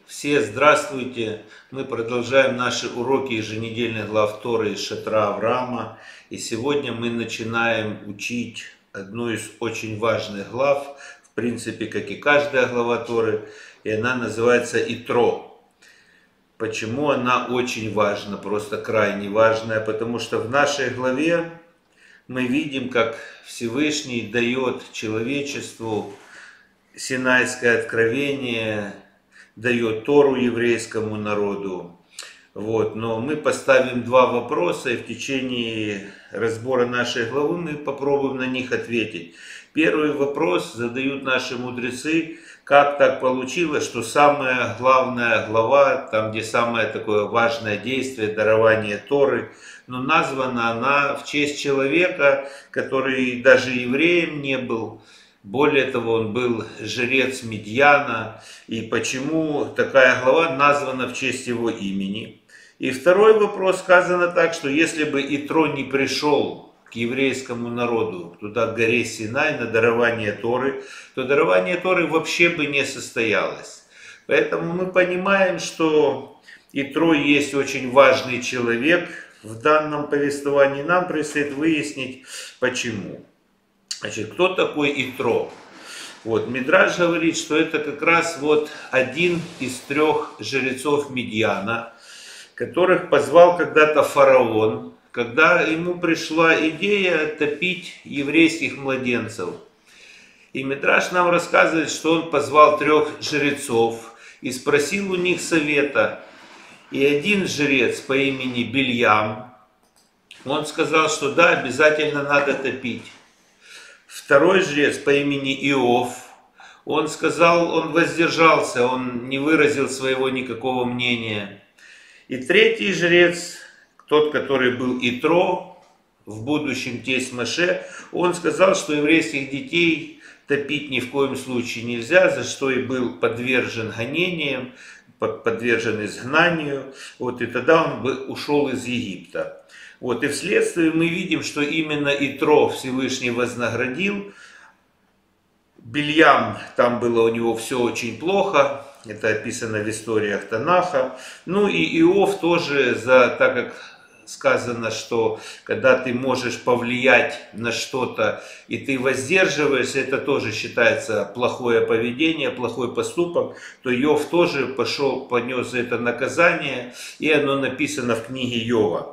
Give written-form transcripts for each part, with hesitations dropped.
Все здравствуйте! Мы продолжаем наши уроки еженедельных глав Торы из Шатра Авраама. И сегодня мы начинаем учить одну из очень важных глав, в принципе, как и каждая глава Торы, и она называется Итро. Почему она очень важна, просто крайне важная? Потому что в нашей главе мы видим, как Всевышний дает человечеству Синайское откровение, дает Тору еврейскому народу. Но мы поставим два вопроса, и в течение разбора нашей главы мы попробуем на них ответить. Первый вопрос задают наши мудрецы: как так получилось, что самая главная глава, там где самое такое важное действие, дарование Торы, но названа она в честь человека, который даже евреем не был. Более того, он был жрец Медьяна, и почему такая глава названа в честь его имени. И второй вопрос сказано так, что если бы Итро не пришел к еврейскому народу, туда к горе Синай, на дарование Торы, то дарование Торы вообще бы не состоялось. Поэтому мы понимаем, что Итро есть очень важный человек в данном повествовании. Нам предстоит выяснить, почему. Значит, кто такой Итро? Мидраш говорит, что это как раз один из трех жрецов Медьяна, которых позвал когда-то фараон, когда ему пришла идея топить еврейских младенцев. И Мидраш нам рассказывает, что он позвал трех жрецов и спросил у них совета. И один жрец по имени Бильям, он сказал, что да, обязательно надо топить. Второй жрец по имени Иов, он сказал, он воздержался, он не выразил своего никакого мнения. И третий жрец, тот, который был Итро, в будущем тесть Моше, он сказал, что еврейских детей топить ни в коем случае нельзя, за что и был подвержен гонениям, подвержен изгнанию. И тогда он ушел из Египта. И вследствие мы видим, что именно Итро Всевышний вознаградил. Бильям, там было у него все очень плохо, это описано в историях Танаха. И Иов тоже, так как сказано, что когда ты можешь повлиять на что-то и ты воздерживаешься, это тоже считается плохое поведение, плохой поступок, то Иов тоже понес за это наказание, и оно написано в книге Иова.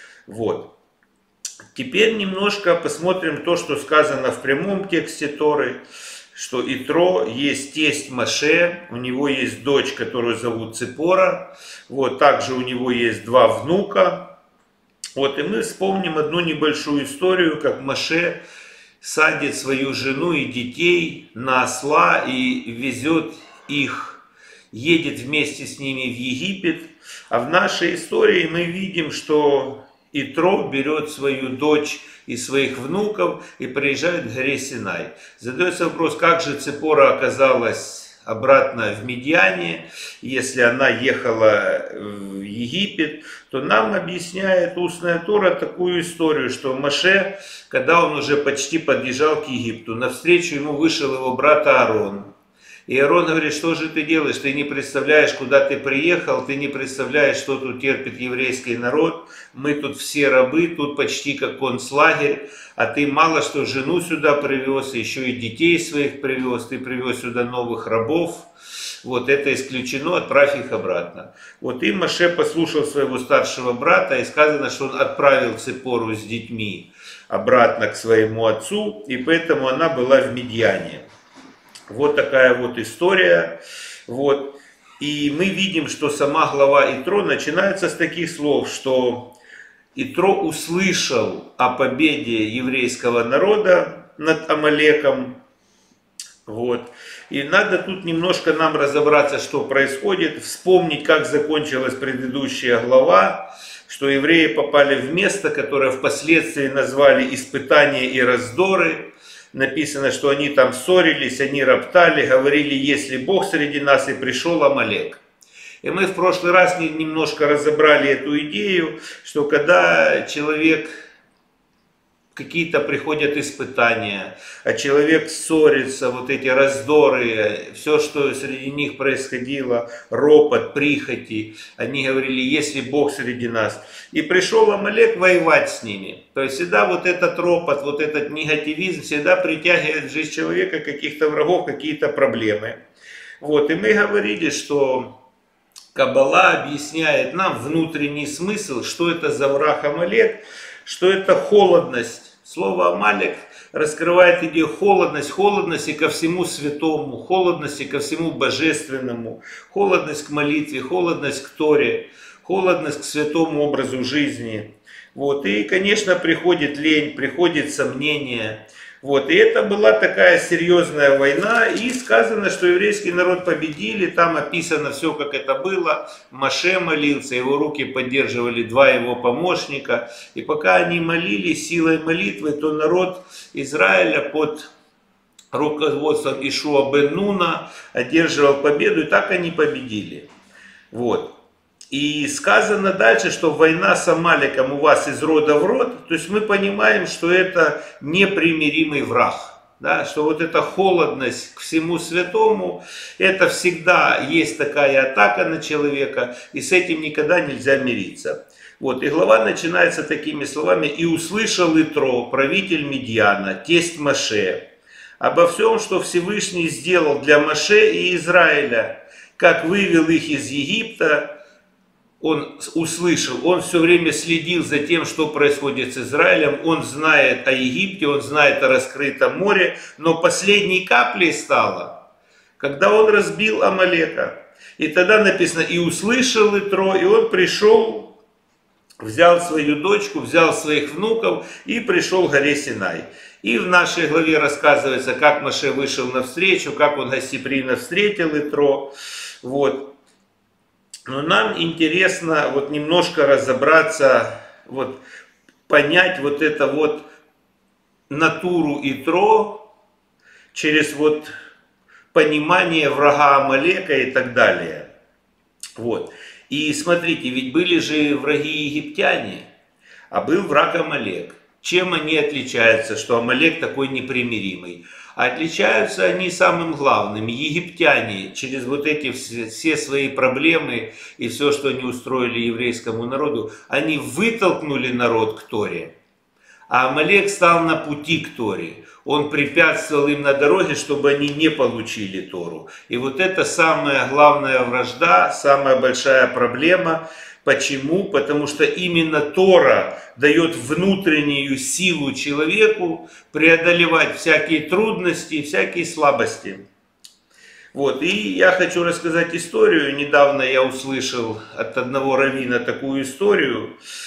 Теперь немножко посмотрим то, что сказано в прямом тексте Торы, что Итро есть тесть Моше, у него есть дочь, которую зовут Ципора, также у него есть два внука. И мы вспомним одну небольшую историю, как Моше садит свою жену и детей на осла и везет их, едет вместе с ними в Египет. А в нашей истории мы видим, что Итро берет свою дочь и своих внуков и приезжает к горе Синай. Задается вопрос, как же Ципора оказалась обратно в Медьяне, если она ехала в Египет, то нам объясняет устная Тора такую историю, что Моше, когда он уже почти подъезжал к Египту, навстречу ему вышел его брат Аарон. И Аарон говорит, что же ты делаешь, ты не представляешь, куда ты приехал, ты не представляешь, что тут терпит еврейский народ, мы тут все рабы, тут почти как концлагерь, а ты мало что жену сюда привез, еще и детей своих привез, ты привез сюда новых рабов, это исключено, отправь их обратно. И Моше послушал своего старшего брата, и сказано, что он отправил Ципору с детьми обратно к своему отцу, и поэтому она была в Медьяне. Такая история. И мы видим, что сама глава Итро начинается с таких слов, что Итро услышал о победе еврейского народа над Амалеком. И надо тут немножко нам разобраться, что происходит, вспомнить, как закончилась предыдущая глава, что евреи попали в место, которое впоследствии назвали испытания и раздоры. Написано, что они там ссорились, они роптали, говорили, если Бог среди нас, и пришел Амалек. И мы в прошлый раз немножко разобрали эту идею, что когда человек какие-то приходят испытания, а человек ссорится, вот эти раздоры, все, что среди них происходило, ропот, прихоти, они говорили, есть ли Бог среди нас. И пришел Амалек воевать с ними. То есть всегда вот этот ропот, вот этот негативизм всегда притягивает в жизнь человека каких-то врагов, какие-то проблемы. Вот, и мы говорили, что Каббала объясняет нам внутренний смысл, что это за враг Амалек, что это холодность. Слово Амалек раскрывает идею холодности ко всему святому, холодности ко всему божественному, холодность к молитве, холодность к Торе, холодность к святому образу жизни. Вот. И, конечно, приходит лень, приходит сомнение. Вот. И это была такая серьезная война, и сказано, что еврейский народ победили, там описано все, как это было. Моше молился, его руки поддерживали два его помощника, и пока они молились силой молитвы, то народ Израиля под руководством Ишуа бен Нуна одерживал победу, и так они победили. Вот. И сказано дальше, что война с Амалеком у вас из рода в род, то есть мы понимаем, что это непримиримый враг. Да, что вот эта холодность к всему святому, это всегда есть такая атака на человека, и с этим никогда нельзя мириться. Вот, и глава начинается такими словами: «И услышал Итро, правитель Мидьяна, тесть Моше, обо всем, что Всевышний сделал для Моше и Израиля, как вывел их из Египта». Он услышал, он все время следил за тем, что происходит с Израилем, он знает о Египте, он знает о раскрытом море, но последней каплей стало, когда он разбил Амалека. И тогда написано: «И услышал Итро», и он пришел, взял свою дочку, взял своих внуков и пришел к горе Синай. И в нашей главе рассказывается, как Моше вышел навстречу, как он гостеприимно встретил Итро. Вот. Но нам интересно вот немножко разобраться, вот, понять вот это вот натуру Итро через вот понимание врага Амалека и так далее. Вот. И смотрите, ведь были же враги египтяне, а был враг Амалек. Чем они отличаются, что Амалек такой непримиримый? А отличаются они самым главным. Египтяне через вот эти все свои проблемы и все, что они устроили еврейскому народу, они вытолкнули народ к Торе. А Амалек стал на пути к Торе. Он препятствовал им на дороге, чтобы они не получили Тору. И вот это самая главная вражда, самая большая проблема. Почему? Потому что именно Тора дает внутреннюю силу человеку преодолевать всякие трудности, всякие слабости. Вот. И я хочу рассказать историю. Недавно я услышал от одного раввина такую историю,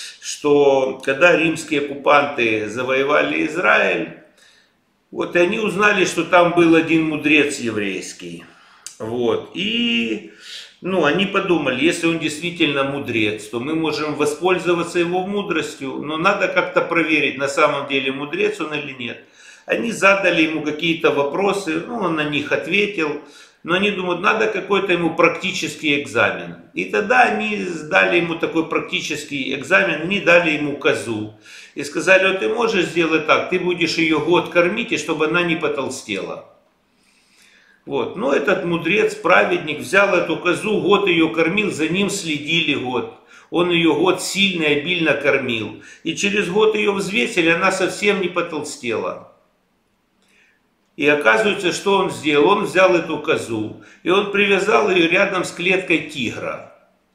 что когда римские оккупанты завоевали Израиль, вот, и они узнали, что там был один мудрец еврейский. Вот. И они подумали, если он действительно мудрец, то мы можем воспользоваться его мудростью, но надо как-то проверить, на самом деле мудрец он или нет. Они задали ему какие-то вопросы, он на них ответил, но они думают, надо какой-то ему практический экзамен. И тогда они дали ему такой практический экзамен, они дали ему козу. И сказали, вот ты можешь сделать так, ты будешь ее год кормить, и чтобы она не потолстела. Вот. Но этот мудрец, праведник, взял эту козу, год ее кормил, за ним следили год. Он ее год сильно и обильно кормил. И через год ее взвесили, она совсем не потолстела. И оказывается, что он сделал? Он взял эту козу, и он привязал ее рядом с клеткой тигра.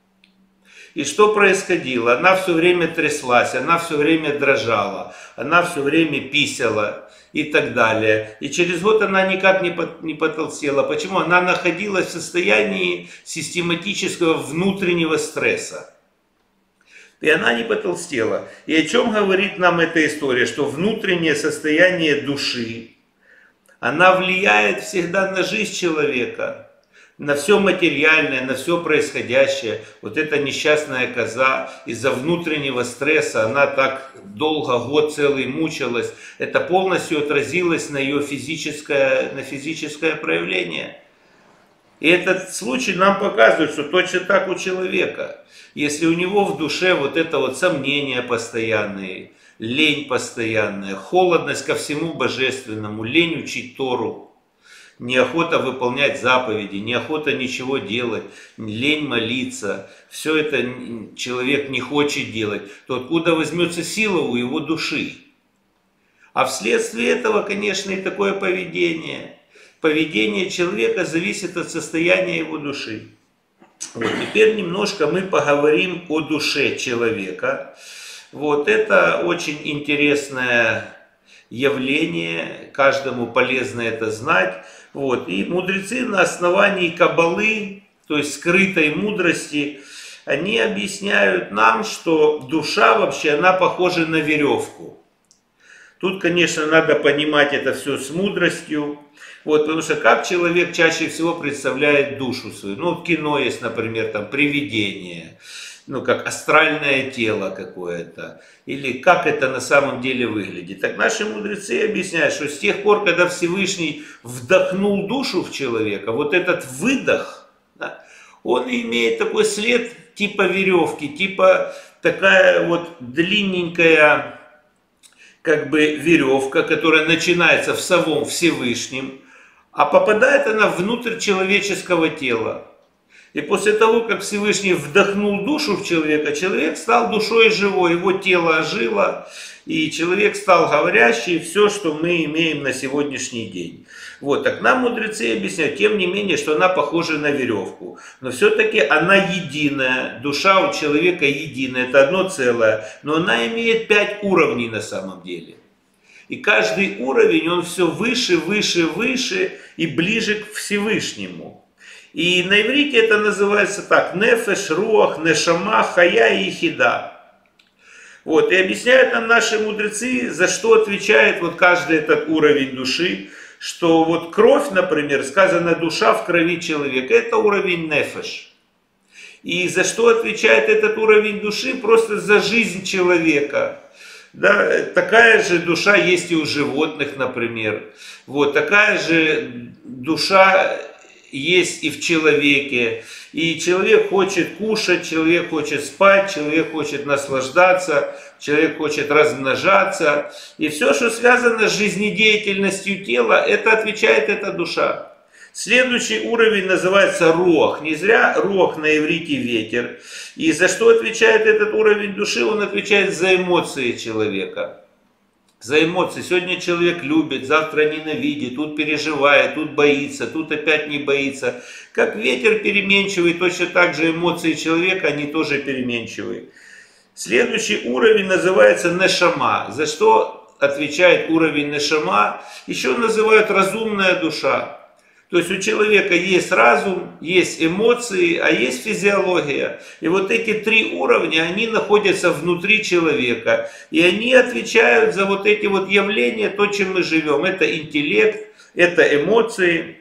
И что происходило? Она все время тряслась, она все время дрожала, она все время писала и так далее. И через год она никак не потолстела. Почему? Она находилась в состоянии систематического внутреннего стресса. И она не потолстела. И о чем говорит нам эта история? Что внутреннее состояние души, она влияет всегда на жизнь человека. На все материальное, на все происходящее. Вот эта несчастная коза из-за внутреннего стресса, она так долго, год целый мучилась. Это полностью отразилось на ее физическое проявление. И этот случай нам показывает, что точно так у человека. Если у него в душе вот это вот сомнения постоянные, лень постоянная, холодность ко всему божественному, лень учить Тору, неохота выполнять заповеди, неохота ничего делать, лень молиться, все это человек не хочет делать, то откуда возьмется сила у его души? А вследствие этого, конечно, и такое поведение. Поведение человека зависит от состояния его души. Вот, теперь немножко мы поговорим о душе человека. Вот, это очень интересное явление, каждому полезно это знать. Вот, и мудрецы на основании каббалы, то есть скрытой мудрости, они объясняют нам, что душа вообще, она похожа на веревку. Тут, конечно, надо понимать это все с мудростью. Вот, потому что как человек чаще всего представляет душу свою? Ну, в кино есть, например, там привидение, ну, как астральное тело какое-то. Или как это на самом деле выглядит. Так наши мудрецы объясняют, что с тех пор, когда Всевышний вдохнул душу в человека, вот этот выдох, да, он имеет такой след типа веревки, типа такая вот длинненькая, как бы веревка, которая начинается в самом Всевышнем, а попадает она внутрь человеческого тела. И после того, как Всевышний вдохнул душу в человека, человек стал душой живой, его тело ожило, и человек стал говорящий, все, что мы имеем на сегодняшний день. Вот, так нам мудрецы объясняют, тем не менее, что она похожа на веревку. Но все-таки она единая, душа у человека единая, это одно целое, но она имеет 5 уровней на самом деле. И каждый уровень, он все выше, выше, выше и ближе к Всевышнему. И на иврите это называется так: нефеш, руах, нешама, хая и хида. Вот, и объясняют нам наши мудрецы, за что отвечает вот каждый этот уровень души, что вот кровь, например, сказано душа в крови человека, это уровень нефеш. И за что отвечает этот уровень души? Просто за жизнь человека. Да, такая же душа есть и у животных, например. Вот, такая же душа есть и в человеке. И человек хочет кушать, человек хочет спать, человек хочет наслаждаться, человек хочет размножаться. И все, что связано с жизнедеятельностью тела, это отвечает эта душа. Следующий уровень называется руах. Не зря руах на иврите ветер. И за что отвечает этот уровень души? Он отвечает за эмоции человека. За эмоции. Сегодня человек любит, завтра ненавидит, тут переживает, тут боится, тут опять не боится. Как ветер переменчивый, точно так же эмоции человека, они тоже переменчивые. Следующий уровень называется нешама. За что отвечает уровень нешама? Еще называют разумная душа. То есть у человека есть разум, есть эмоции, а есть физиология. И вот эти 3 уровня, они находятся внутри человека. И они отвечают за вот эти вот явления, то, чем мы живем. Это интеллект, это эмоции,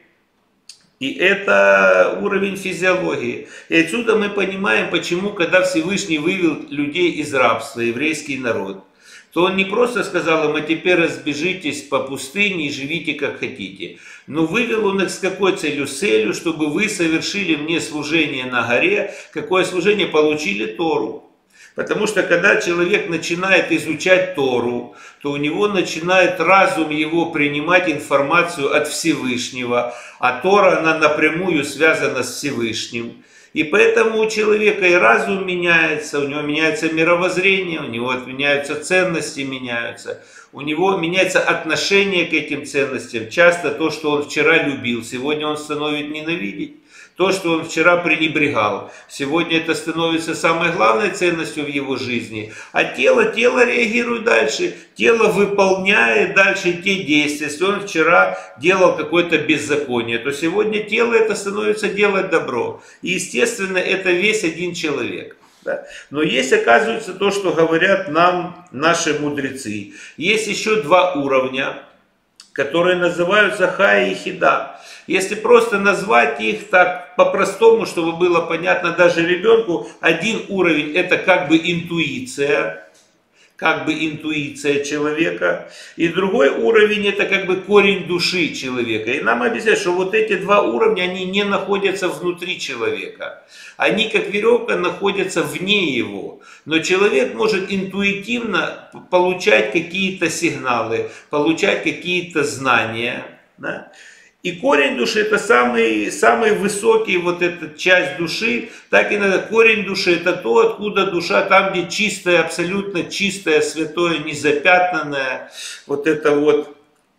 и это уровень физиологии. И отсюда мы понимаем, почему, когда Всевышний вывел людей из рабства, еврейский народ, то он не просто сказал им: а теперь разбежитесь по пустыне и живите как хотите. Но вывел он их с какой целью? С целью, чтобы вы совершили мне служение на горе. Какое служение? Получили Тору. Потому что когда человек начинает изучать Тору, то у него начинает разум его принимать информацию от Всевышнего. А Тора, она напрямую связана с Всевышним. И поэтому у человека и разум меняется, у него меняется мировоззрение, у него меняются ценности, меняются. У него меняется отношение к этим ценностям. Часто то, что он вчера любил, сегодня он становится ненавидеть. То, что он вчера пренебрегал, сегодня это становится самой главной ценностью в его жизни. А тело реагирует дальше. Тело выполняет дальше те действия. Если он вчера делал какое-то беззаконие, то сегодня тело это становится делать добро. И естественно, это весь один человек. Да. Но есть, оказывается, то, что говорят нам наши мудрецы. Есть еще 2 уровня, которые называются хая и хида. Если просто назвать их так по-простому, чтобы было понятно даже ребенку, один уровень это как бы интуиция, как бы интуиция человека, и другой уровень это как бы корень души человека. И нам объясняют, что вот эти два уровня, они не находятся внутри человека. Они как веревка находятся вне его. Но человек может интуитивно получать какие-то сигналы, получать какие-то знания. Да? И корень души это самый высокий, вот эта часть души, так и надо. Корень души это то, откуда душа, там где чистое, абсолютно чистое, святое, незапятнанное, вот это вот.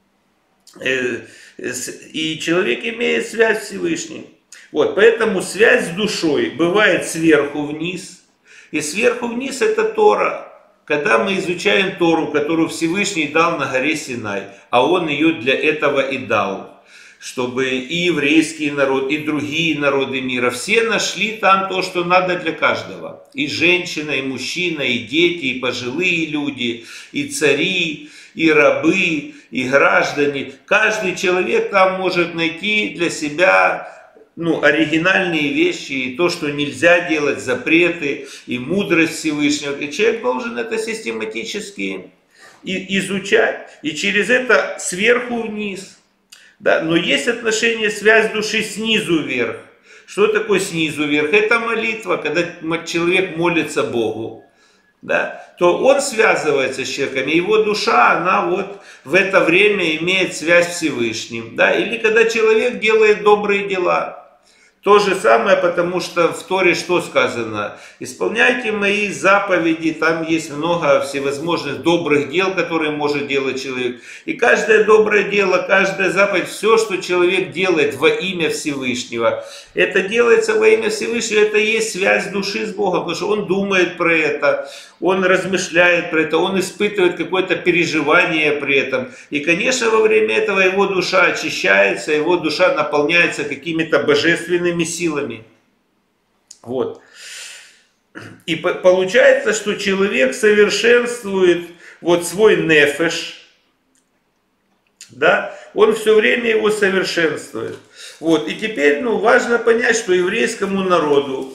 И человек имеет связь с Всевышним. Вот, поэтому связь с душой бывает сверху вниз. И сверху вниз это Тора. Когда мы изучаем Тору, которую Всевышний дал на горе Синай, а Он ее для этого и дал, чтобы и еврейский народ, и другие народы мира, все нашли там то, что надо для каждого. И женщина, и мужчина, и дети, и пожилые люди, и цари, и рабы, и граждане. Каждый человек там может найти для себя оригинальные вещи, и то, что нельзя делать, запреты, и мудрость Всевышнего. И человек должен это систематически изучать. И через это сверху вниз. Да, но есть отношение, связь души снизу вверх. Что такое снизу вверх? Это молитва, когда человек молится Богу. Да, то он связывается с человеком, и его душа, она вот в это время имеет связь с Всевышним. Да, или когда человек делает добрые дела. То же самое, потому что в Торе что сказано? Исполняйте мои заповеди, там есть много всевозможных добрых дел, которые может делать человек. И каждое доброе дело, каждая заповедь, все, что человек делает во имя Всевышнего, это делается во имя Всевышнего, это и есть связь души с Богом, потому что он думает про это, он размышляет про это, он испытывает какое-то переживание при этом. И, конечно, во время этого его душа очищается, его душа наполняется какими-то божественными силами. Вот. И получается, что человек совершенствует вот свой нефеш, да, он все время его совершенствует. Вот. И теперь важно понять, что еврейскому народу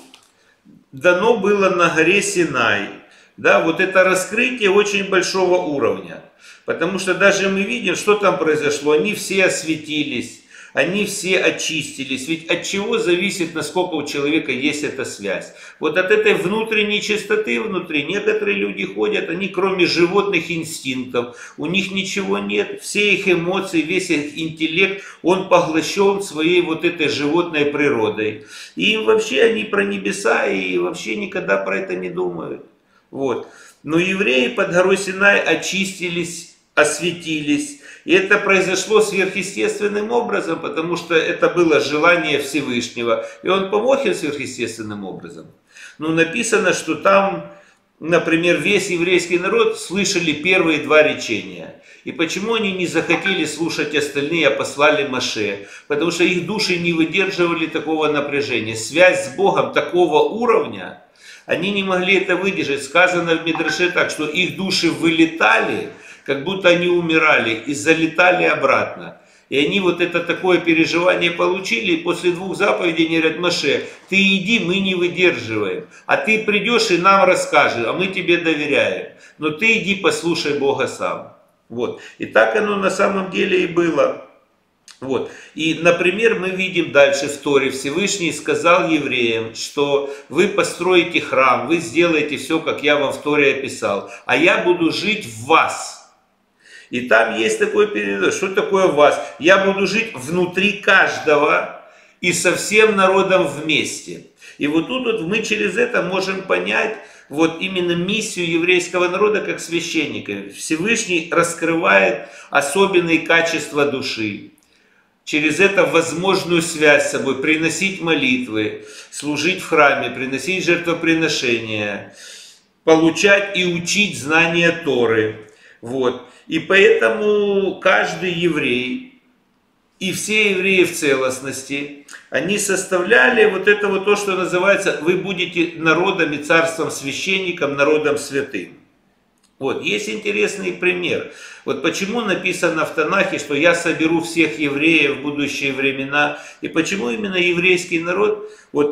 дано было на горе Синай, да, вот это раскрытие очень большого уровня. Потому что даже мы видим, что там произошло. Они все осветились, они все очистились. Ведь от чего зависит, насколько у человека есть эта связь? Вот от этой внутренней чистоты внутри. Некоторые люди ходят, они кроме животных инстинктов, у них ничего нет. Все их эмоции, весь их интеллект, он поглощен своей вот этой животной природой. И им вообще они про небеса и вообще никогда про это не думают. Вот. Но евреи под горой Синай очистились, осветились. И это произошло сверхъестественным образом, потому что это было желание Всевышнего. И он помог им сверхъестественным образом. Написано, что там, например, весь еврейский народ слышали первые два речения. И почему они не захотели слушать остальные, а послали Моше? Потому что их души не выдерживали такого напряжения. Связь с Богом такого уровня, они не могли это выдержать. Сказано в Мидраше так, что их души вылетали, как будто они умирали, и залетали обратно. И они вот это такое переживание получили, и после двух заповедей они говорят: Моше, ты иди, мы не выдерживаем. А ты придешь и нам расскажешь, а мы тебе доверяем. Но ты иди, послушай Бога сам. Вот. И так оно на самом деле и было. Вот. И, например, мы видим дальше в Торе, Всевышний сказал евреям, что вы построите храм, вы сделаете все, как я вам в Торе описал, а я буду жить в вас. И там есть такой перевод, что такое вас? Я буду жить внутри каждого и со всем народом вместе. И вот тут вот мы через это можем понять вот именно миссию еврейского народа как священника. Всевышний раскрывает особенные качества души. Через это возможную связь с собой, приносить молитвы, служить в храме, приносить жертвоприношения, получать и учить знания Торы. Вот. И поэтому каждый еврей и все евреи в целостности, они составляли вот это вот то, что называется, вы будете народом и царством священником, народом святым. Вот, есть интересный пример. Вот почему написано в Танахе, что я соберу всех евреев в будущие времена, и почему именно еврейский народ, вот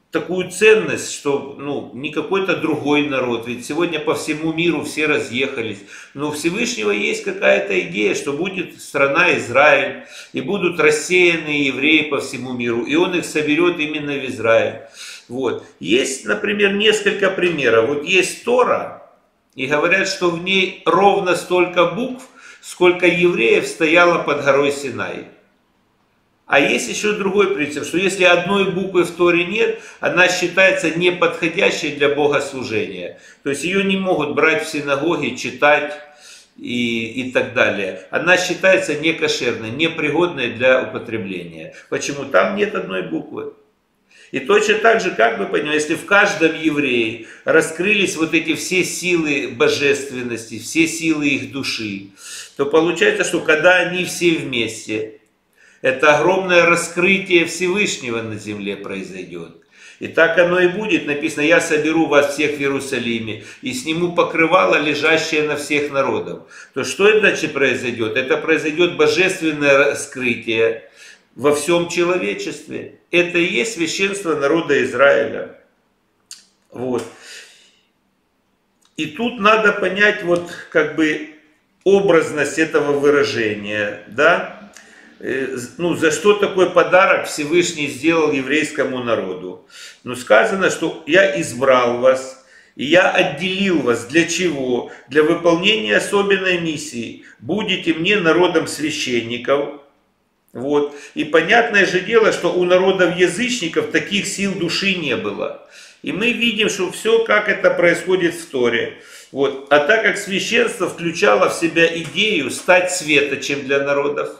такую ценность, что не какой-то другой народ, ведь сегодня по всему миру все разъехались, но у Всевышнего есть какая-то идея, что будет страна Израиль, и будут рассеянные евреи по всему миру, и он их соберет именно в Израиль. Вот. Есть, например, несколько примеров. Вот есть Тора, и говорят, что в ней ровно столько букв, сколько евреев стояло под горой Синай. А есть еще другой принцип, что если одной буквы в Торе нет, она считается неподходящей для богослужения. То есть ее не могут брать в синагоге, читать и так далее. Она считается некошерной, непригодной для употребления. Почему? Там нет одной буквы. И точно так же, как вы понимаете, если в каждом еврее раскрылись вот эти все силы божественности, все силы их души, то получается, что когда они все вместе, это огромное раскрытие Всевышнего на земле произойдет. И так оно и будет. Написано: я соберу вас всех в Иерусалиме и сниму покрывало, лежащее на всех народов. То что это значит произойдет? Это произойдет божественное раскрытие во всем человечестве. Это и есть священство народа Израиля. Вот. И тут надо понять вот как бы образность этого выражения, да? За что такой подарок Всевышний сделал еврейскому народу? Сказано, что я избрал вас, и я отделил вас. Для чего? Для выполнения особенной миссии. Будете мне народом священников. Вот. И понятное же дело, что у народов язычников таких сил души не было. И мы видим, что все, как это происходит в Торе. Вот. А так как священство включало в себя идею стать светочем для народов,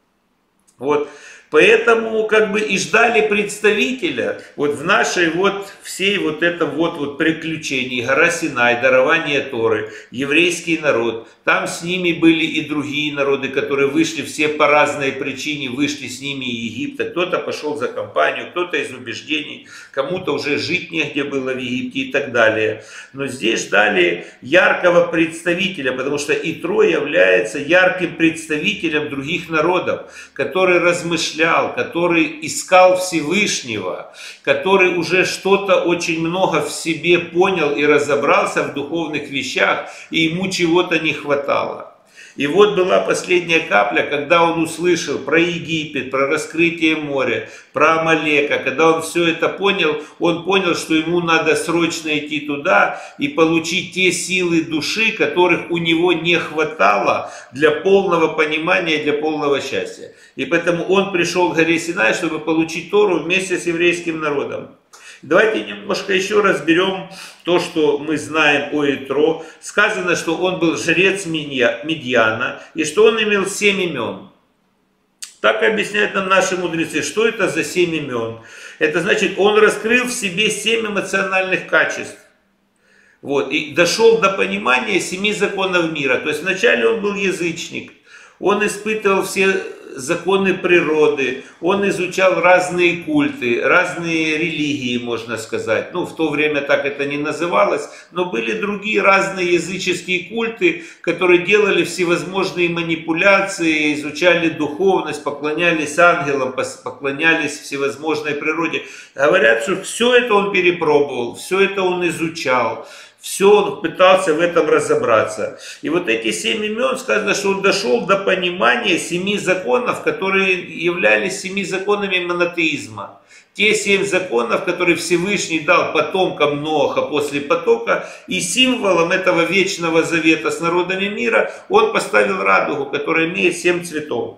вот. Поэтому как бы и ждали представителя вот в нашей вот всей вот этом вот приключении, гора Синай, дарование Торы, еврейский народ. Там с ними были и другие народы, которые вышли все по разной причине, вышли с ними из Египта. Кто-то пошел за компанию, кто-то из убеждений, кому-то уже жить негде было в Египте и так далее. Но здесь ждали яркого представителя, потому что Итро является ярким представителем других народов, который размышлял, который искал Всевышнего, который уже что-то очень много в себе понял и разобрался в духовных вещах, и ему чего-то не хватало. И вот была последняя капля, когда он услышал про Египет, про раскрытие моря, про Амалека. Когда он все это понял, он понял, что ему надо срочно идти туда и получить те силы души, которых у него не хватало для полного понимания, для полного счастья. И поэтому он пришел к горе Синай, чтобы получить Тору вместе с еврейским народом. Давайте немножко еще разберем то, что мы знаем о Итро. Сказано, что он был жрец Медьяна и что он имел 7 имен. Так объясняют нам наши мудрецы, что это за 7 имен. Это значит, он раскрыл в себе 7 эмоциональных качеств. Вот, и дошел до понимания 7 законов мира. То есть вначале он был язычник, он испытывал все законы природы, он изучал разные культы, разные религии, можно сказать. В то время так это не называлось, но были другие разные языческие культы, которые делали всевозможные манипуляции, изучали духовность, поклонялись ангелам, поклонялись всевозможной природе. Говорят, что все это он перепробовал, все это он изучал. Все, он пытался в этом разобраться. И вот эти 7 имен, сказано, что он дошел до понимания 7 законов, которые являлись 7 законами монотеизма. Те 7 законов, которые Всевышний дал потомкам Ноаха после потока, и символом этого вечного завета с народами мира он поставил радугу, которая имеет 7 цветов.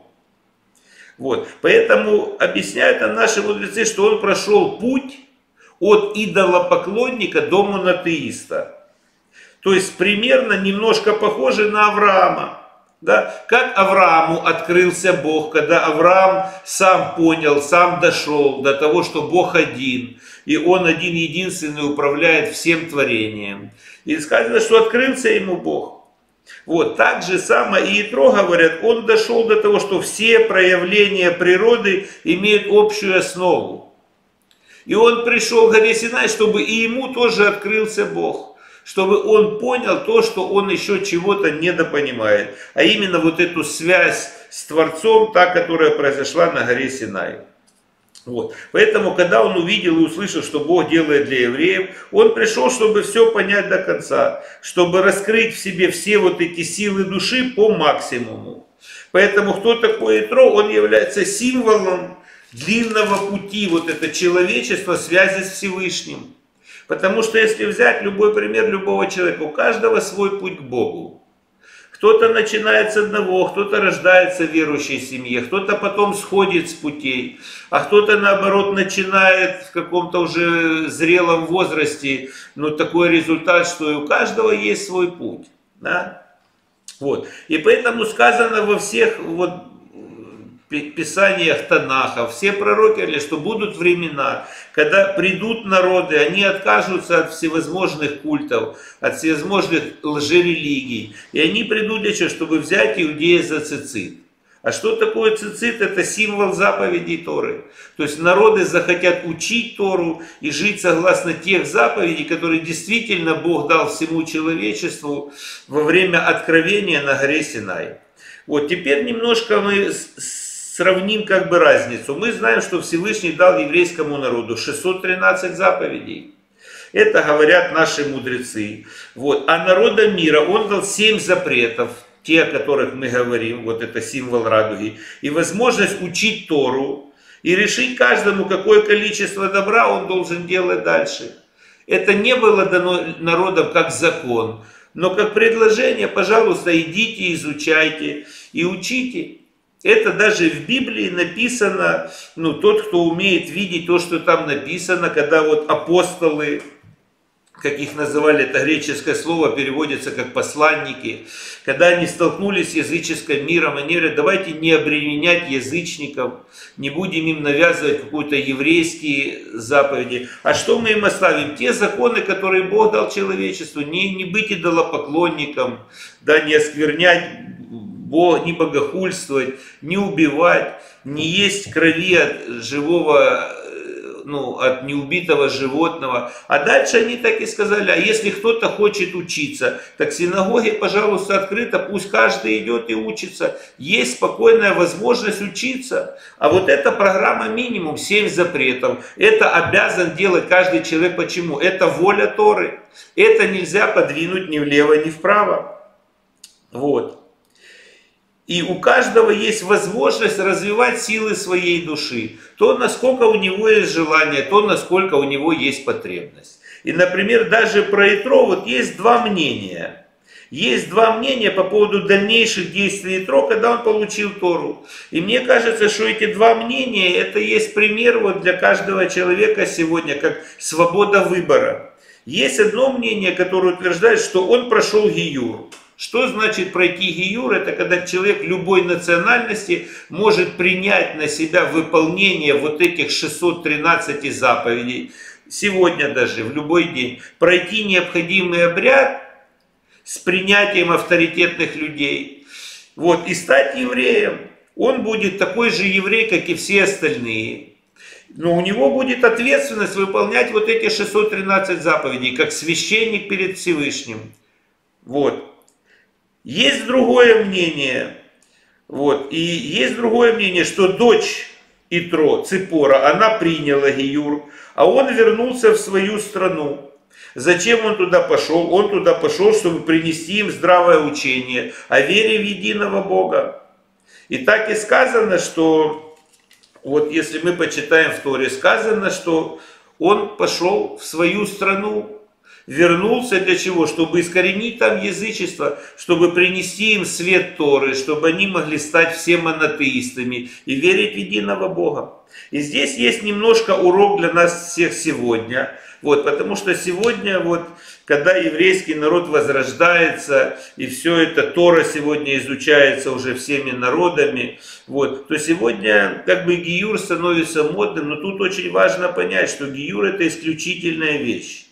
Вот. Поэтому объясняют нам наши мудрецы, что он прошел путь от идолопоклонника до монотеиста. То есть примерно немножко похоже на Авраама. Да? Как Аврааму открылся Бог, когда Авраам сам понял, сам дошел до того, что Бог один. И он один единственный управляет всем творением. И сказано, что открылся ему Бог. Вот, так же самое и Итро, говорят, он дошел до того, что все проявления природы имеют общую основу. И он пришел к горе Синай, чтобы и ему тоже открылся Бог. Чтобы он понял то, что он еще чего-то недопонимает. А именно вот эту связь с Творцом, та, которая произошла на горе Синай. Вот. Поэтому, когда он увидел и услышал, что Бог делает для евреев, он пришел, чтобы все понять до конца, чтобы раскрыть в себе все вот эти силы души по максимуму. Поэтому кто такой Итро? Он является символом длинного пути, вот это человечество, связи с Всевышним. Потому что если взять любой пример любого человека, у каждого свой путь к Богу. Кто-то начинает с одного, кто-то рождается в верующей семье, кто-то потом сходит с путей, а кто-то наоборот начинает в каком-то уже зрелом возрасте, ну такой результат, что и у каждого есть свой путь. Да? Вот. И поэтому сказано во всех вот писаниях Танаха, все пророки говорили, что будут времена, когда придут народы, они откажутся от всевозможных культов, от всевозможных лжерелигий, и они придут для чего? Чтобы взять Иудея за цицит. А что такое цицит? Это символ заповедей Торы. То есть народы захотят учить Тору и жить согласно тех заповедей, которые действительно Бог дал всему человечеству во время откровения на горе Синай. Вот теперь немножко мы сравним как бы разницу. Мы знаем, что Всевышний дал еврейскому народу 613 заповедей. Это говорят наши мудрецы. Вот. А народам мира он дал 7 запретов, те, о которых мы говорим, вот это символ радуги, и возможность учить Тору, и решить каждому, какое количество добра он должен делать дальше. Это не было дано народам как закон, но как предложение: пожалуйста, идите, изучайте и учите. Это даже в Библии написано, ну, тот, кто умеет видеть то, что там написано, когда вот апостолы, как их называли, это греческое слово, переводится как посланники, когда они столкнулись с языческим миром, они говорят: давайте не обременять язычников, не будем им навязывать какие-то еврейские заповеди. А что мы им оставим? Те законы, которые Бог дал человечеству: не быть идолопоклонником, да, не осквернять Бог, не богохульствовать, не убивать, не есть крови от живого, ну, от неубитого животного. А дальше они так и сказали: а если кто-то хочет учиться, так синагоги, пожалуйста, открыто, пусть каждый идет и учится. Есть спокойная возможность учиться. А вот эта программа минимум, 7 запретов. Это обязан делать каждый человек. Почему? Это воля Торы. Это нельзя подвинуть ни влево, ни вправо. Вот. И у каждого есть возможность развивать силы своей души. То, насколько у него есть желание, то, насколько у него есть потребность. И, например, даже про Итро вот есть два мнения. Есть два мнения по поводу дальнейших действий Итро, когда он получил Тору. И мне кажется, что эти два мнения, это есть пример вот для каждого человека сегодня, как свобода выбора. Есть одно мнение, которое утверждает, что он прошел гиюр. Что значит пройти гиюр? Это когда человек любой национальности может принять на себя выполнение вот этих 613 заповедей. Сегодня даже, в любой день. Пройти необходимый обряд с принятием авторитетных людей. Вот, и стать евреем. Он будет такой же еврей, как и все остальные. Но у него будет ответственность выполнять вот эти 613 заповедей, как священник перед Всевышним. Вот. Есть другое мнение, вот, и есть другое мнение, что дочь Итро, Ципора, она приняла гиюр, а он вернулся в свою страну. Зачем он туда пошел? Он туда пошел, чтобы принести им здравое учение о вере в единого Бога. И так и сказано, что, вот если мы почитаем в Торе, сказано, что он пошел в свою страну. Вернулся для чего? Чтобы искоренить там язычество, чтобы принести им свет Торы, чтобы они могли стать все монотеистами и верить в единого Бога. И здесь есть немножко урок для нас всех сегодня. Вот, потому что сегодня, вот, когда еврейский народ возрождается, и все это Тора сегодня изучается уже всеми народами, вот, то сегодня как бы гиюр становится модным, но тут очень важно понять, что гиюр — это исключительная вещь.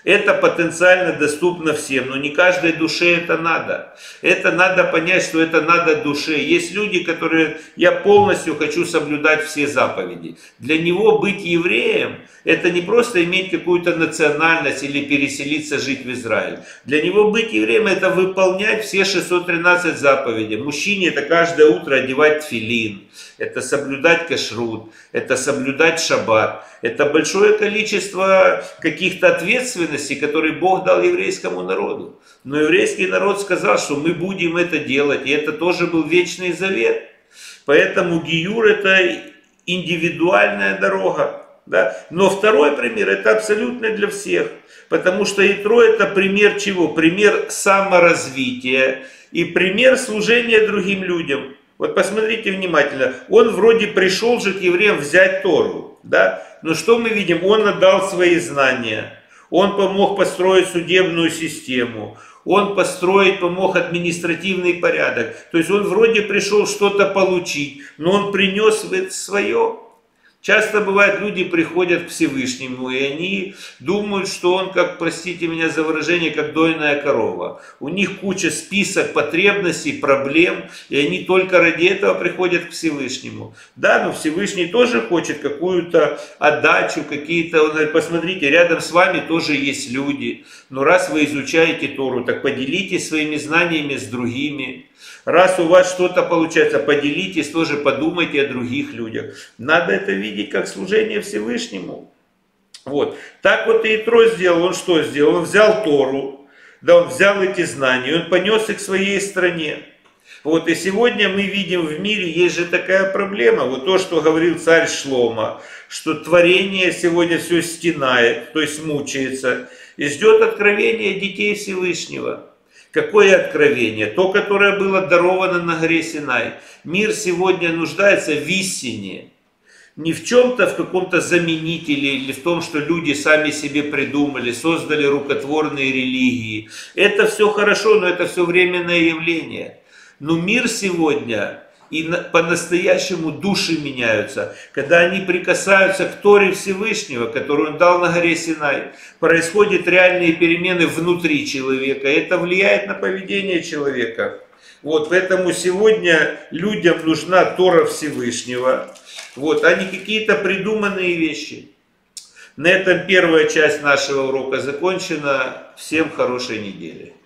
Это потенциально доступно всем, но не каждой душе это надо. Это надо понять, что это надо душе. Есть люди, которые, я полностью хочу соблюдать все заповеди. Для него быть евреем, это не просто иметь какую-то национальность или переселиться жить в Израиль. Для него быть евреем, это выполнять все 613 заповедей. Мужчине это каждое утро одевать тфилин, это соблюдать кашрут, это соблюдать шаббат. Это большое количество каких-то ответственностей, которые Бог дал еврейскому народу. Но еврейский народ сказал, что мы будем это делать, и это тоже был вечный завет. Поэтому гиюр это индивидуальная дорога. Да? Но второй пример это абсолютно для всех. Потому что Итро это пример чего? Пример саморазвития и пример служения другим людям. Вот посмотрите внимательно. Он вроде пришел же к евреям взять Тору. Да? Но что мы видим? Он отдал свои знания. Он помог построить судебную систему. Он помог административный порядок. То есть он вроде пришел что-то получить, но он принес свое. Часто бывает, люди приходят к Всевышнему, и они думают, что он, как, простите меня за выражение, как дойная корова. У них куча список потребностей, проблем, и они только ради этого приходят к Всевышнему. Да, но Всевышний тоже хочет какую-то отдачу, какие-то... Он говорит, посмотрите, рядом с вами тоже есть люди. Но раз вы изучаете Тору, так поделитесь своими знаниями с другими. Раз у вас что-то получается, поделитесь, тоже подумайте о других людях. Надо это видеть как служение Всевышнему. Вот. Так вот и Итро сделал. Он что сделал? Он взял Тору, да, он взял эти знания, он понес их к своей стране. Вот. И сегодня мы видим в мире, есть же такая проблема. Вот то, что говорил царь Шломо, что творение сегодня все стенает, то есть мучается, и ждет откровения детей Всевышнего. Какое откровение? То, которое было даровано на горе Синай. Мир сегодня нуждается в истине. Не в чем-то, в каком-то заменителе, или в том, что люди сами себе придумали, создали рукотворные религии. Это все хорошо, но это все временное явление. Но мир сегодня, и по-настоящему души меняются, когда они прикасаются к Торе Всевышнего, которую он дал на горе Синай. Происходят реальные перемены внутри человека, и это влияет на поведение человека. Вот, поэтому сегодня людям нужна Тора Всевышнего, вот, а не какие-то придуманные вещи. На этом первая часть нашего урока закончена. Всем хорошей недели.